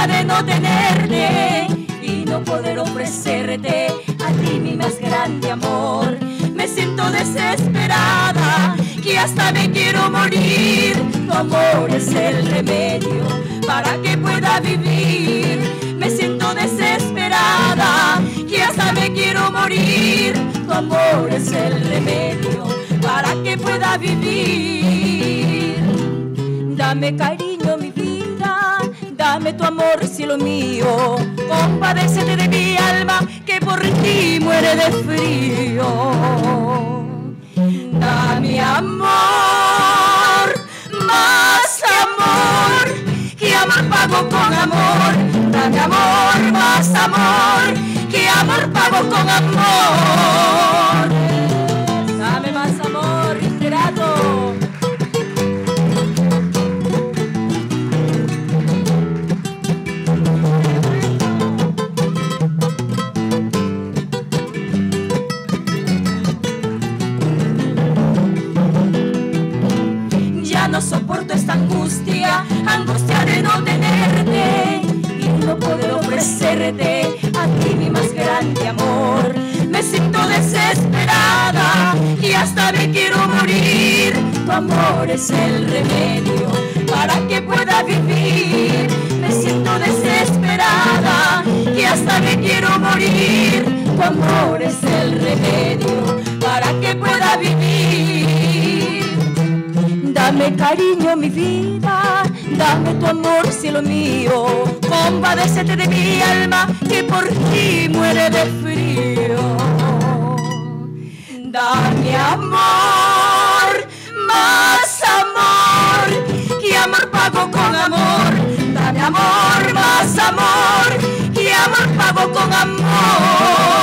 angustia de no tenerte y no poder ofrecerte a ti mi más grande amor. Me siento desesperada, que hasta me quiero morir. Tu amor es el remedio para que pueda vivir. Me siento desesperada, que hasta me quiero morir. Tu amor es el remedio para que pueda vivir. Dame cariño mi vida, dame tu amor cielo mío. Compadécete de mi alma que por ti muere de frío. Dame amor, más amor, que amor pago con amor. Dame amor, más amor, que amor pago con amor. Dame más amor, ingrato. No soporto esta angustia, angustia de no tenerte y no poder ofrecerte a ti mi más grande amor. Me siento desesperada y hasta me quiero morir. Tu amor es el remedio para que pueda vivir. Me siento desesperada y hasta me quiero morir. Tu amor es el remedio para que pueda vivir. Dame cariño mi vida, dame tu amor cielo mío. Compadécete de mi alma que por ti muere de frío. Dame amor, más amor, que amor pago con amor. Dame amor, más amor, que amor pago con amor.